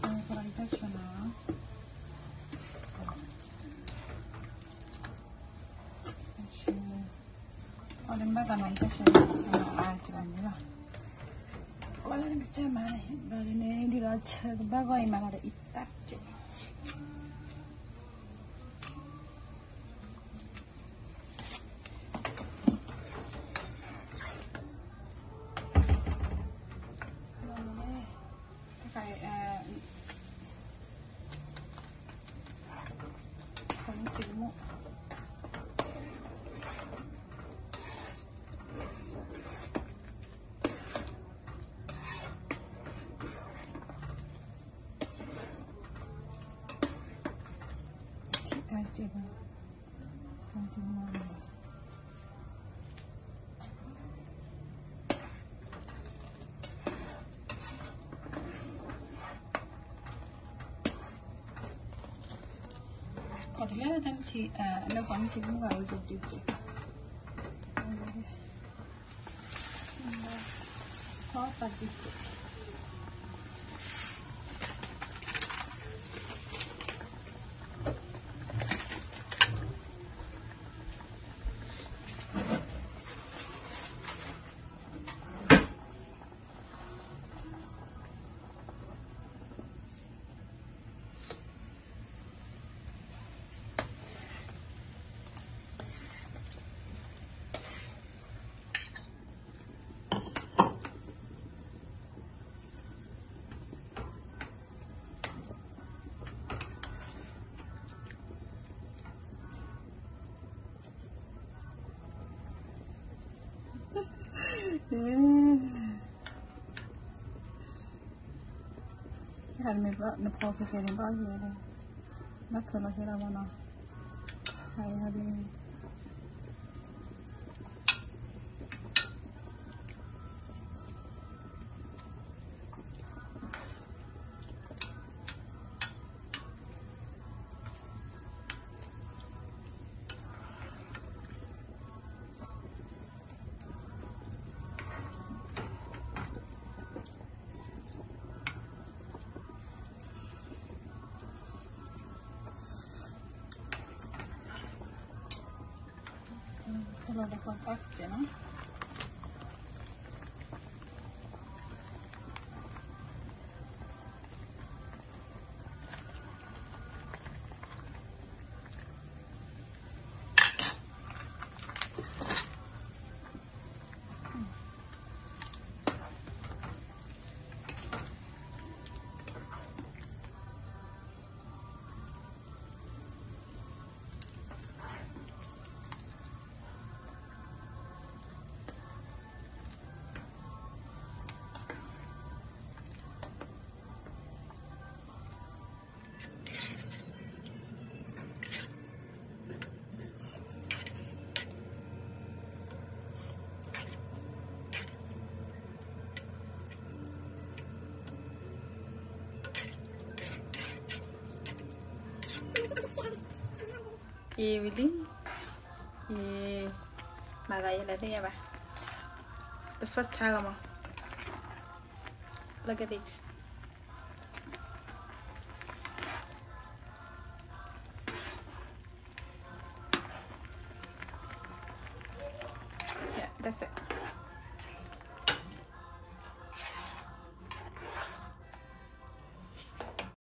Traditional. Olen bagana ita ce a cikin ba. Wannan ce mana bari ne dira ce bagoi mana da ita ce. Còn lấy thanh thì nó vẫn chỉ muốn gọi được điều trị khó và điều trị Hal mi ba na po kasi rin ba yun natulog sila mo na ay halin Kalau ada kontak channel. Willy, Madaya, the first time. Look at this.